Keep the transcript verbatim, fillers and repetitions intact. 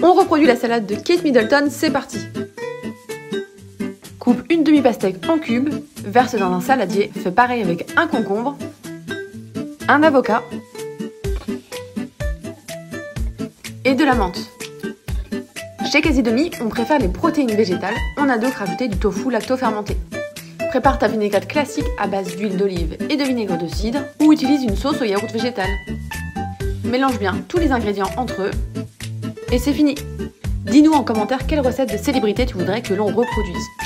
On reproduit la salade de Kate Middleton, c'est parti! Coupe une demi-pastèque en cubes, verse dans un saladier, fais pareil avec un concombre, un avocat et de la menthe. Chez Quasi Demi, on préfère les protéines végétales, on a donc rajouté du tofu lacto-fermenté. Prépare ta vinaigrette classique à base d'huile d'olive et de vinaigre de cidre ou utilise une sauce au yaourt végétal. Mélange bien tous les ingrédients entre eux et c'est fini. Dis-nous en commentaire quelle recette de célébrité tu voudrais que l'on reproduise.